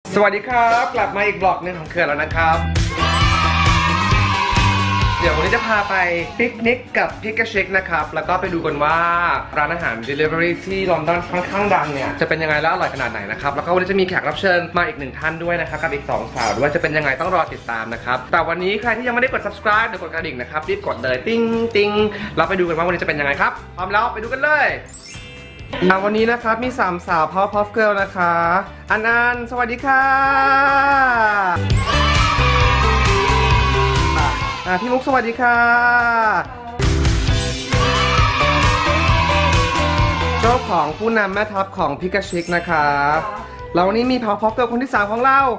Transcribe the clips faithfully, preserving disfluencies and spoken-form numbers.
สวัสดีครับกลับมาอีกบล็อกหนึ่งของเขื่อนแล้วนะครับเดี๋ยววันนี้จะพาไปปิกนิกกับพิกาชิกนะครับแล้วก็ไปดูกันว่าร้านอาหาร Delivery ที่ลอนดอนค่อนข้างดังเนี่ยจะเป็นยังไงและอร่อยขนาดไหนนะครับแล้วก็วันนี้จะมีแขกรับเชิญมาอีกหนึ่งท่านด้วยนะครับกับอีกสองสาวด้วยจะเป็นยังไงต้องรอติดตามนะครับแต่วันนี้ใครที่ยังไม่ได้กด subscribe หรือกดกระดิ่งนะครับรีบกดเลยติ้งติ้งเราไปดูกันว่าวันนี้จะเป็นยังไงครับพร้อมแล้วไปดูกันเลยวันนี้นะครับมีสามสาว Powerpuff Girl นะคะอันอันสวัสดีค่ะพี่มุกสวัสดีค่ะเจ้าของผู้นำแม่ทัพของพิกาชิกนะคะแล้ววันนี้มี Powerpuff Girl คนที่สามของเรา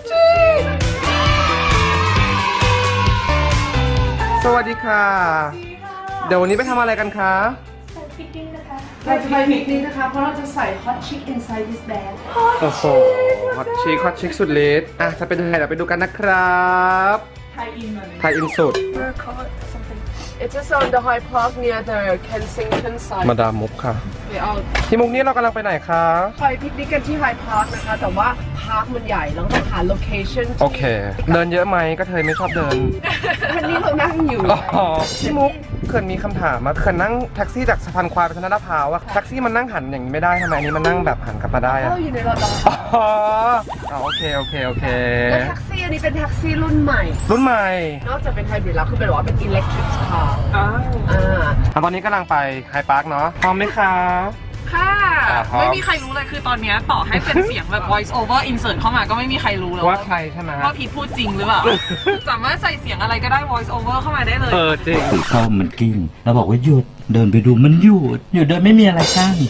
สวัสดีค่ะเดี๋ยววันนี้ไปทำอะไรกันคะเราจะไปปิกนิกนะคะเพราะเราจะใส่ hot chick inside this bag โอ้โห hot chick hot chick สุดฤทธิ์อ่ะจะเป็นยังไงเดี๋ยวไปดูกันนะครับไทยอินเลยไทยอินสุด It's just on the Hyde Park near the Kensington side มาดามมุกค่ะที่มุกนี้เรากำลังไปไหนคะไปปิกนิกกันที่ Hyde Park นะคะแต่ว่าพาร์คมันใหญ่เราต้องหาโลเคชั่นโอเคเดินเยอะไหมก็เธอไม่ชอบเดินวันนี้เรานั่งอยู่พี่มุกเขื่อนมีคำถามมาเขื่อนนั่งแท็กซี่จากสะพานควายไปธนาพาวอะแท็กซี่มันนั่งหันอย่างนี้ไม่ได้ทำไมอันนี้มันนั่งแบบหันกลับมาได้อะเราอยู่ในรถอ๋อโอเคโอเคโอเคแล้วแท็กซี่อันนี้เป็นแท็กซี่รุ่นใหม่รุ่นใหม่นอกจากเป็นไฮบริดแล้วคือเป็นว่าเป็นอิเล็กทริกคาร์อ่าอ่าตอนนี้กำลังไปไฮพาร์คเนาะพร้อมไหมคะค่ะไม่มีใครรู้เลยคือตอนนี้ต่อให้เป็นเสียงแบบ voice over insert เข้ามาก็ไม่มีใครรู้แล้วว่าใครใช่ไหมว่าพีทพูดจริงหรือเปล่าสามารถใส่เสียงอะไรก็ได้ voice over เข้ามาได้เลยเออจริงเข้ามันกิ้งเราบอกว่าหยุดเดินไปดูมันหยุดหยุดเดินไม่มีอะไรกั้น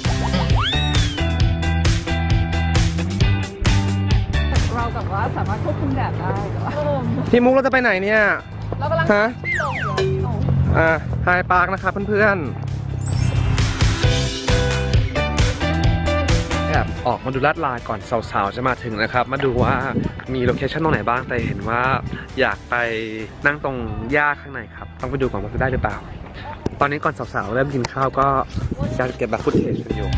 เราแบบว่าสามารถควบคุมแดดได้พี่มุกเราจะไปไหนเนี่ยเรากำลังฮะอ่าไฮพาร์คนะครับเพื่อนๆแอบออกมาดูลาดลาก่อนสาวๆจะมาถึงนะครับมาดูว่ามีโลเคชั่นตรงไหนบ้างแต่เห็นว่าอยากไปนั่งตรงหญ้าข้างในครับต้องไปดูก่อนว่าจะได้หรือเปล่าตอนนี้ก่อนสาวๆเริ่มกินข้าวก็จะเก็บแบบฟุตเทจกันอยู่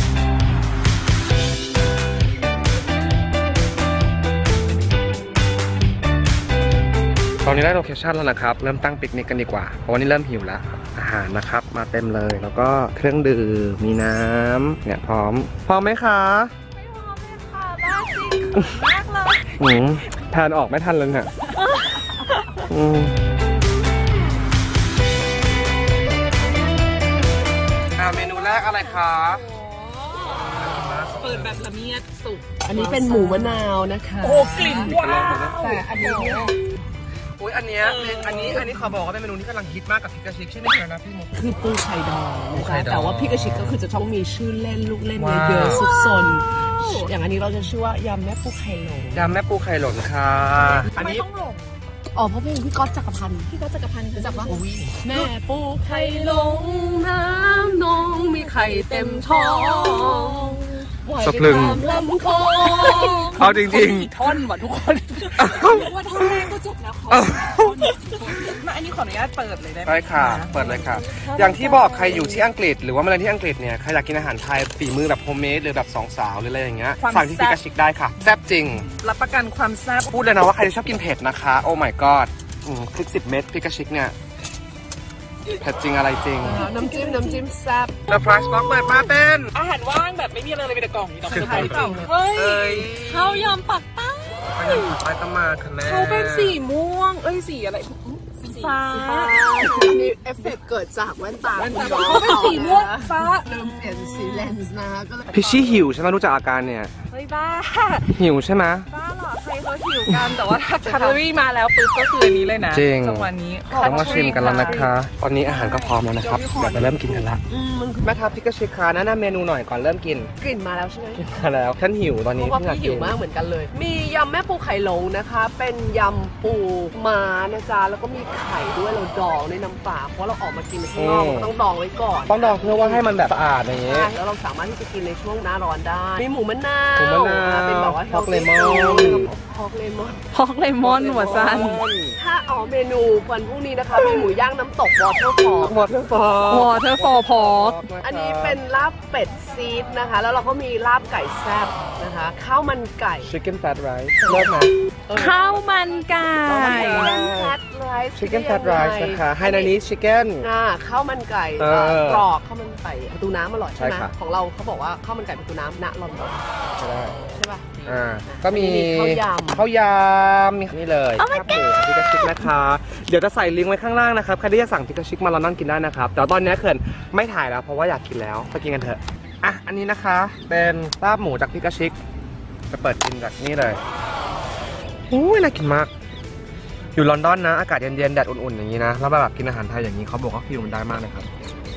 ตอนนี้ได้โลเคชั่นแล้วนะครับเริ่มตั้งปิกนิกกันดีกว่าเพราะวันนี้เริ่มหิวแล้วอาหารนะครับมาเต็มเลยแล้วก็เครื่องดื่มมีน้ำเนี่ยพร้อมพร้อมไหมคะไม่พร้อมเลยค่ะบ้าจริงมากเลยอืมทานออกไม่ทันเลยเนี่ยอืมอ่าเมนูแรกอะไรคะเปิดแบบละเมียดสุดอันนี้เป็นหมูมะนาวนะคะโอ้กลิ่นว้าวแต่อันนี้อุ้ยอันเนี้ยอันนี้อันนี้ขอบอกว่าเป็นเมนูที่กำลังฮิตมากกับพิกาชิกใช่ไหมนะพี่มุกคือปูไข่ดองนะคะแต่ว่าพิกาชิกก็คือจะต้องมีชื่อเล่นลูกเล่นเยอะๆซุกซนอย่างอันนี้เราจะชื่อว่ายำแม่ปูไข่หลงยำแม่ปูไข่หลงค่ะอันนี้ต้องหลงอ๋อเพราะเป็นพี่ก๊อตจักรพันธ์พี่ก๊อตจักรพันธ์รู้จักปะแม่ปูไข่หลงน้ำนองมีไข่เต็มท้องสะพรึงเอาจริงๆท่อนว่ะทุกคนว่าท่อนแรกก็จบแล้วมาอันนี้ขออนุญาตเปิดเลยได้ไหมได้ค่ะเปิดเลยค่ะอย่างที่บอกใครอยู่ที่อังกฤษหรือว่ามาเรียนที่อังกฤษเนี่ยใครอยากกินอาหารไทยฝีมือแบบโฮมเมดหรือแบบสองสาวหรืออะไรอย่างเงี้ยสั่งที่พิกาชิกได้ค่ะแซ่บจริงรับประกันความแซ่บพูดเลยนะว่าใครที่ชอบกินเผ็ดนะคะโอ้ my god คลิกสิบเม็ดพิกาชิกเนี่ยเผ็ดจริงอะไรจริงน้ำจิ้มน้ำจิ้มแซ่บแล้วฟรายสต็อกเปิดมาเป็นอาหารว่างแบบไม่มีอะไรเลยมีแต่กล่องมีแต่ไข่จริงเฮ้ยข้าวยำปักใต้ข้าวยำปักใต้ต้องมาค่ะแม่เขาเป็นสีม่วงเอ้ยสีอะไรสีฟ้ามีเอฟเฟกต์เกิดจากแว่นตาเขาเป็นสีม่วงฟ้าเริ่มเปลี่ยนสีเลนส์นะก็เลยพี่ชี่หิวใช่ไหมรู้จักอาการเนี่ยเฮ้ยบ้าหิวใช่ไหมบ้าหรอใครเขาหิวกันแต่ว่าถ้าแคลอรี่มาแล้วปุ๊บก็คืออันนี้เลยนะจังหวะนี้ต้องมาชิมกันแล้วนะคะตอนนี้อาหารก็พร้อมแล้วนะครับเดี๋ยวไปเริ่มกินกันละแม่ทัพพิกาชิคาแนะนำเมนูหน่อยก่อนเริ่มกินกลิ่นมาแล้วใช่ไหมกลิ่นมาแล้วฉันหิวตอนนี้เพราะว่าพี่หิวมากเหมือนกันเลยมียำแม่ปูไข่หลงนะคะเป็นยำปูม้านะจ๊ะแล้วก็มีไข่ด้วยเราดองในน้ำปลาเพราะเราออกมากินข้างนอกต้องดองไว้ก่อนต้องดองเพื่อว่าให้มันแบบสะอาดอย่างนี้แล้วเราสามารถที่จะกินในช่วงหน้าร้อนได้มีหมูมะนาวหมูมะนาวเป็นแบบว่าฮอกเลมอนฮอกเลมอนฮอกเลมอนหัวซันถ้าอ๋อเมนูวันพรุ่งนี้นะคะมีหมูย่างน้ำตกวอเตอร์ฟอร์วอเตอร์ฟอร์วอเตอร์ฟอร์พอร์กอันนี้เป็นลาบเป็ดซีดนะคะแล้วเราก็มีลาบไก่แซ่บนะนะคะข้าวมันไก่ chicken fried rice เลิศไหมข้าวมันไก่ chicken fried rice นะคะให้ในนี้ chicken อ่าข้าวมันไก่เออกรอบข้าวมันไก่ประตูน้ำอร่อยใช่ไหมใช่ค่ะของเราเขาบอกว่าข้าวมันไก่ประตูน้ำณลอนดอนใช่ได้ใช่ป่ะอ่าก็มีข้าวยำข้าวยำมีนี่เลยครับผมพิกาชิกนะคะเดี๋ยวจะใส่ลิงก์ไว้ข้างล่างนะครับใครที่อยากสั่งพิกาชิกมาลอนดอนกินได้นะครับแต่ตอนนี้เขื่อนไม่ถ่ายแล้วเพราะว่าอยากกินแล้วไปกินกันเถอะอ่ะอันนี้นะคะเป็นลาบหมูจากพิกาชิกจะเปิดกินจากนี่เลยอุ้ยน่ากินมากอยู่ลอนดอนนะอากาศเย็นๆแดดอุ่นๆอย่างนี้นะแล้วแบบกินอาหารไทยอย่างนี้เขาบอกว่าฟิลมันได้มากเลยครับ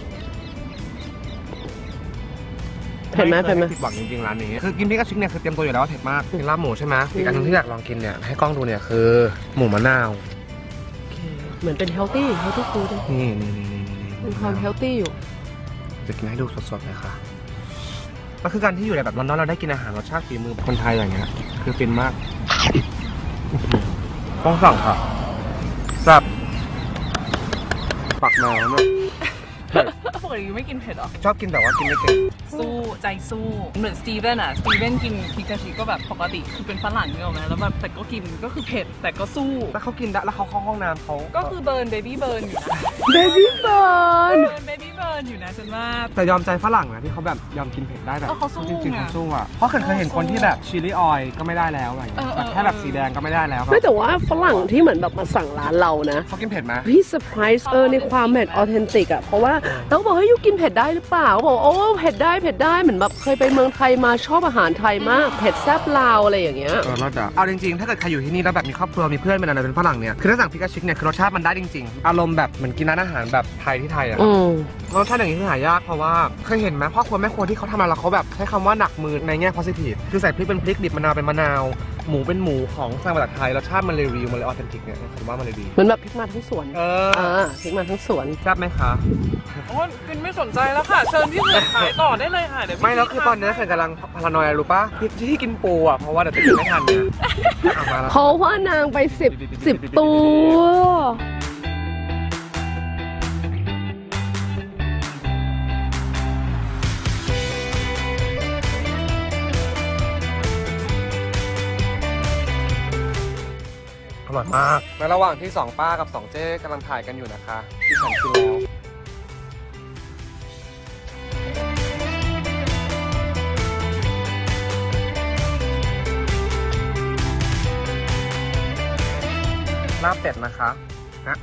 เผ็ดไหมเผ็ดไหมผิดหวังจริงๆร้านนี้คือกินพิกาชิกเนี่ยคือเตรียมตัวอยู่แล้วว่าเผ็ดมากกินลาบหมูใช่ไหมอีกอันนึงที่อยากลองกินเนี่ยให้กล้องดูเนี่ยคือหมูมะนาวเหมือนเป็นเฮลตี้เฮลตี้ฟู้ดนี่นี่นี่นี่นี่มีความเฮลตี้อยู่จะกินให้ดูสดๆเลยค่ะก็คือการที่อยู่ในแบบลอนดอนเราได้กินอาหารรสชาติฝีมือคนไทยอย่างเงี้ยคือฟินมากต้องสั่งค่ะแบบปักแมวมากปกติไม่กินเผ็ดหรอชอบกินแต่ว่ากินไม่เก่งสู้ใจสู้เหมือนสตีเวนอะสตีเวนกินพิกาชิก็แบบปกติคือเป็นฝรั่งเนี่ยหรอไหมแล้วแบบแต่ก็กินก็คือเผ็ดแต่ก็สู้แล้วเขากินได้แล้วเขาเข้าห้องน้ำเขาก็คือเบิร์นเบบี้เบิร์นอยู่นะเบบี้เบิร์นเบิร์นเบบี้เบิร์นอยู่นะฉันว่าแต่ยอมใจฝรั่งนะที่เขาแบบยอมกินเผ็ดได้แบบเออเขาสู้จริงๆไงเขาสู้อ่ะเพราะเคยเคยเห็นคนที่แบบชิลลี่ออยล์ก็ไม่ได้แล้วอะไรอย่างเงี้ยเออแบบแค่แบบเออสีแดงก็ไม่ได้แล้วไม่แต่ว่าฝรั่งที่เหมือนแบบมาสั่งร้านเรานะเขากินเผ็ดไหมพี่เซอร์ไพรส์เออในความเผ็ดออเทนติกอ่ะเพราะว่าเราบอกให้ยูกินเผ็ดได้หรือเปล่าเขาบอกโอ้เผ็ดได้เผ็ดได้เหมือนแบบเคยไปเมืองไทยมาชอบอาหารไทยมากเผ็ดแซ่บลาวอะไรอย่างเงี้ยเออรสอ่ะเอาจริงๆถ้าเกิดใครอยู่ที่นี่แล้วแบบมีครอบครัวมีเพื่อนเป็นอะไรเป็นฝรั่งเนี่ยคือถ้าสั่งพิกาชิกเนี่ยคือรสชาติมันได้จริงๆอารมณ์แบบเหมือนกินร้านอาหารแบบไทยที่ไทยอ่ะอืมรสชาติอย่างนี้คือหายากเพราะว่าเคยเห็นไหมพ่อครัวแม่ครัวที่เขาทำอะไรแล้วเขาแบบใช้คำว่าหนักมือในแง่ positive คือใส่พริกเป็นพริกดิบมะนาวเป็นมะนาวหมูเป็นหมูของสั่งมาจากไทยรสชาติมันเลยรีวิวมันเลยออเทนติกเนี่ยผมว่ามันเลยดีเหมือนแบบพริกมาทั้งสวนเอออ่าพริกมาทั้งสวนแซ่บไหมคะโอ้ยกินไม่สนใจแล้วค่ะเชิญพี่เสือขายต่อได้เลยค่ะเดี๋ยวพี่ไม่แล้วคือตอนนี้เขื่อนกำลังพารานอยรู้ปะที่ที่กินปูอ่ะเพราะว่าเดี๋ยวจะกินไม่ทันเนี่ยเอามาแล้วเพราะว่านางไปสิบสิบตัวอร่อยมากในระหว่างที่สองป้ากับสองเจ๊กำลังถ่ายกันอยู่นะคะที่ฉันกินแล้วลาบเป็ดนะคะนะ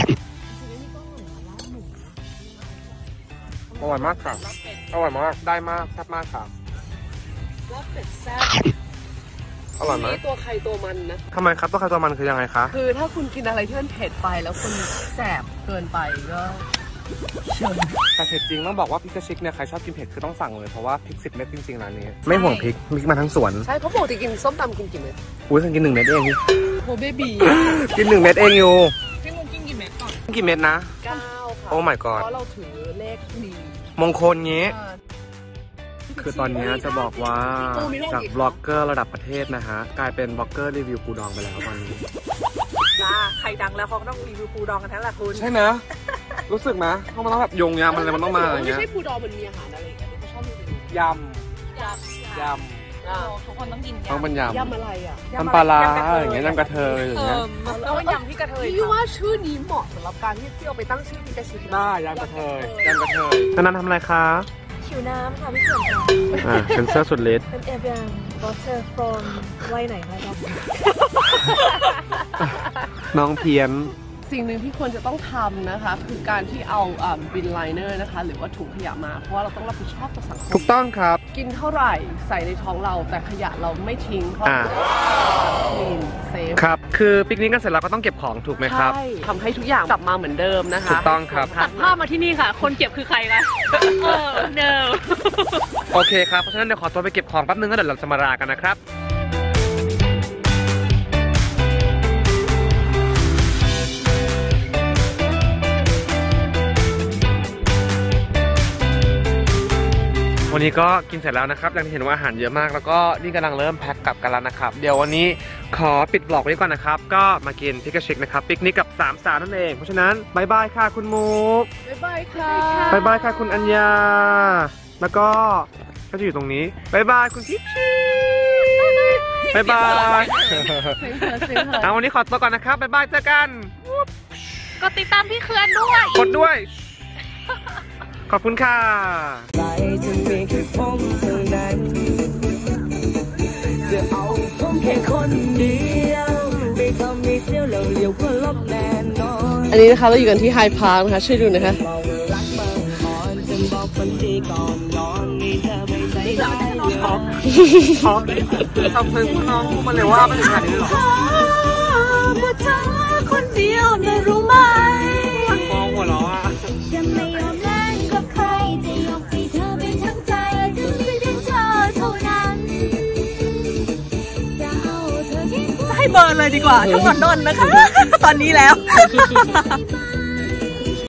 อร่อยมากค่ะอร่อยมากได้มากแซ่บมากค่ะลาบเป็ดแซ่บอร่อยไหมนี่ตัวใครตัวมันนะทำไมครับตัวใครตัวมันคือยังไงคะคือถ้าคุณกินอะไรที่มันเผ็ดไปแล้วคุณแสบเกินไปก็เชิญแต่เผ็ดจริงต้องบอกว่าพริกกระชิกเนี่ยใครชอบกินเผ็ดคือต้องสั่งเลยเพราะว่าพริกสิบเม็ดจริงๆร้านนี้ไม่ห่วงพริกพริกมาทั้งสวนใช่เพราะปกติกินส้มตำกินกี่เม็ดอุ้ยฉันกินหนึ่งเม็ดเองนี่โฮเบบีกินหนึ่งเม็ดเองอยู่พี่มุกกินกี่เม็ดก่อนกี่เม็ดนะเก้าค่ะโอ้ my god เพราะเราถือเลขดีมงคลงี้ คือตอนนี้จะบอกว่าจากบล็อกเกอร์ระดับประเทศนะฮะกลายเป็นบล็อกเกอร์รีวิวปูดองไปแล้วตอนนี้นะใครดังแล้วเขาก็ต้องรีวิวปูดองกันทั้งละคุณใช่ไหมรู้สึกไหมเพราะมันต้องแบบโยงยำมันอะไรมันต้องมาอย่างไม่เงี้ยใช่ปูดองมันมีอาหารอะไรกันที่เขาชอบรีวิวยำยทุกคนต้องกินำต้องเป็นยยำอะไรอ่ะำน้ำปลาร้าอย่างเงี้ยน้ำกระเทยอย่างเอเงี้ยอแล้วก็ยำที่กระเทยพี่ว่าชื่อนี้เหมาะสำหรับการที่ที่เอาไปตั้งชื่อพิกาชินะได้ยำกระเทยยำกระเทยนันนันทำอะไรคะชิวน้ำค่ะพี่เขื่อนค่ะอ่าเซนเซอร์สุดฤทธิ์เป็นเอเวียนวอเตอร์ฟรอมไว้ไหนมาดอมน้องเพี้ยนสิ่งหนึ่งที่ควรจะต้องทำนะคะ คือการที่เอาบินไลเนอร์นะคะ หรือว่าถุงขยะมา เพราะว่าเราต้องรับผิดชอบต่อสังคถูมกต้องครับกินเท่าไหร่ใส่ในท้องเราแต่ขยะเราไม่ทิ้งเพราะอ่าคลีนเซฟครับคือปิกนิกกันเสร็จแล้วก็ต้องเก็บของถูกไหมครับใช่ทำให้ทุกอย่างกลับมาเหมือนเดิมนะคะถูกต้องครับตัดภาพมาที่นี่ค่ะ คนเก็บคือใครคะเออเนอโอเคครับเพราะฉะนั้นเดี๋ยวขอตัวไปเก็บของแป๊บนึงแล้วเดี๋ยวเราจะมาลากันนะครับวันนี้ก็กินเสร็จแล้วนะครับอย่างที่เห็นว่าอาหารเยอะมากแล้วก็นี่กำลังเริ่มแพ็คกลับกันแล้วนะครับเดี๋ยววันนี้ขอปิดบล็อกไว้ก่อนนะครับก็มากินพิกาชิกนะครับปิกนิกกับสามสาวนั่นเองเพราะฉะนั้นบายบายค่ะคุณมุกบ๊ายบายค่ะบายบายค่ะคุณอัญญาแล้วก็ก็จะอยู่ตรงนี้บายบายคุณพิชชีบ๊ายบายเพลงเธอเพลงเธอเอาวันนี้ขอตัวก่อนนะครับบ๊ายบายเจอกันกดติดตามพี่เคือนด้วยกดด้วย ขอบคุณค่ะใจจะมีแค่ผมเท่านั้นจะเอาผมแค่คนเดียวไม่ทำให้เสียวเราเลี้ยวเพื่อลบแน่นอนอันนี้นะคะเราอยู่กันที่ไฮพาร์คนะคะช่วยดูหนะคะเรารักบางอ่อนจนบอกฝันดีก่อนนอนนี่เธอไม่ใจได้เลยท็อปทำเพลงคุณน้องมาเลยว่าเป็นขนาดนี้หรอเพื่อเธอคนเดียวนะรู้ไหมมองหัวเราะอ่ะจะไม่ยอมแลกกับใครจะยอมให้เธอเป็นทั้งใจจะไม่ได้เธอเท่านั้นจะเอาเธอแค่ให้เบอร์เลยดีกว่าทั้งลอนดอนนะคะ ตอนนี้แล้วไม่